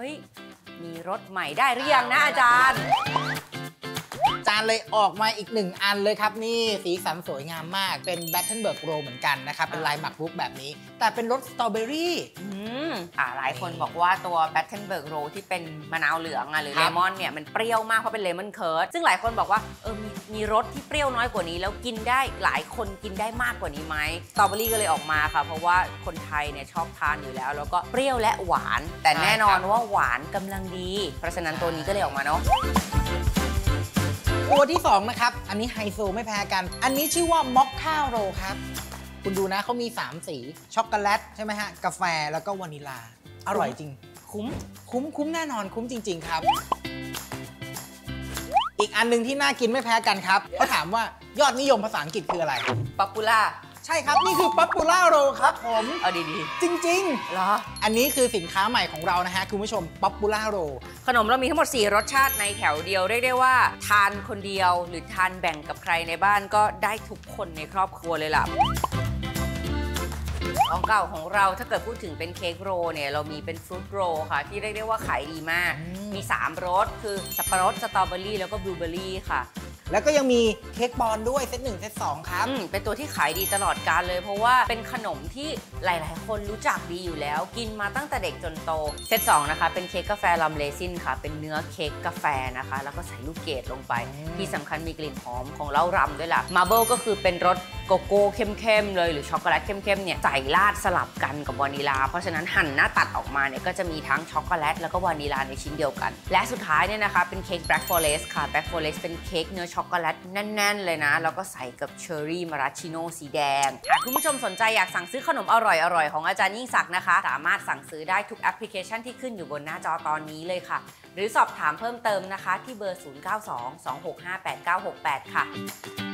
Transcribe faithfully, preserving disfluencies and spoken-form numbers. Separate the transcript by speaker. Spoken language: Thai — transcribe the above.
Speaker 1: ฮ้ยมีรสใหม่ได้หรือยังนะอาจารย์
Speaker 2: จานเลยออกมาอีกหนึ่งอันเลยครับนี่สีสันสวยงามมากเป็นแบทเทิลเบิร์กโรเหมือนกันนะครับเป็นลายหมักรุกแบบนี้แต่เป็นรสสตรอเบอรี่
Speaker 1: อืมอ่าหลายคนบอกว่าตัวแบทเทิลเบิร์กโรที่เป็นมะนาวเหลืองอ่ะหรือเลมอนเนี่ยมันเปรี้ยวมากเพราะเป็นเลมอนเคิร์ดซึ่งหลายคนบอกว่าเออมีมีรสที่เปรี้ยวน้อยกว่านี้แล้วกินได้หลายคนกินได้มากกว่านี้ไหมสตรอเบอรี่ก็เลยออกมาค่ะเพราะว่าคนไทยเนี่ยชอบทานอยู่แล้วแล้วก็เปรี้ยวและหวานแต่แน่นอนว่าหวานกำลังดีเพราะฉะนั้นตัวนี้ก็เลยออกมาเนาะ
Speaker 2: ตัวที่สองนะครับอันนี้ไฮโซไม่แพ้กันอันนี้ชื่อว่ามอคค่าโรครับคุณดูนะเขามีสามสีช็อกโกแลตใช่ไหมฮะกาแฟแล้วก็วานิลาอร่อยจริงคุ้มคุ้มคุ้มแน่นอนคุ้มจริงๆครับอีกอันนึงที่น่ากินไม่แพ้กันครับเขาถามว่ายอดนิยมภาษาอังกฤษคืออะไร
Speaker 1: ป๊อปปูล่า
Speaker 2: ใช่ครับนี่คือป๊อปปูล่าโรครับผม
Speaker 1: เอาดี
Speaker 2: ๆจริงๆเหรออันนี้คือสินค้าใหม่ของเรานะฮะคุณผู้ชมป๊อปปูล่าโร
Speaker 1: ขนมเรามีทั้งหมดสี่รสชาติในแถวเดียวเรียกได้ว่าทานคนเดียวหรือทานแบ่งกับใครในบ้านก็ได้ทุกคนในครอบครัวเลยล่ะของเก่าของเราถ้าเกิดพูดถึงเป็นเค้กโรเนี่ยเรามีเป็นฟรุตโรค่ะที่เรียกได้ว่าขายดีมากมีสามรสคือสับปะรดสตรอเบอรี่แล้วก็บลูเบอรี่ค่ะ
Speaker 2: แล้วก็ยังมีเค้กบอลด้วยเซตหนึ่งเซตสองครับ
Speaker 1: เป็นตัวที่ขายดีตลอดกาลเลยเพราะว่าเป็นขนมที่หลายๆคนรู้จักดีอยู่แล้วกินมาตั้งแต่เด็กจนโตเซตสองนะคะเป็นเค้กกาแฟลัมเลซินค่ะเป็นเนื้อเค้กกาแฟนะคะแล้วก็ใส่ลูกเกดลงไปที่สำคัญมีกลิ่นหอมของเหล้ารำด้วยล่ะมาร์เบิลก็คือเป็นรสโกโก้เข้มๆเลยหรือช็อกโกแลตเข้มๆเนี่ยใส่ราดสลับกันกับวานิลาเพราะฉะนั้นหั่นหน้าตัดออกมาเนี่ยก็จะมีทั้งช็อกโกแลตแล้วก็วานิลาในชิ้นเดียวกันและสุดท้ายเนี่ยนะคะเป็นเค้กแบล็กฟอเรสต์ค่ะแบล็กฟอเรสต์เป็นเค้กเนื้อช็อกโกแลตแน่นๆเลยนะแล้วก็ใส่กับเชอร์รี่มาราชิโน่สีแดงหากคุณผู้ชมสนใจอยากสั่งซื้อขนมอร่อยๆของอาจารย์ยิ่งศักดิ์นะคะสามารถสั่งซื้อได้ทุกแอปพลิเคชันที่ขึ้นอยู่บนหน้าจอตอนนี้เลยค่ะหรือสอบถามเพิ่มเติมนะคะที่เบอร์ศูนย์ เก้า สอง สอง หก ห้า แปด เก้า หก แปดค่ะ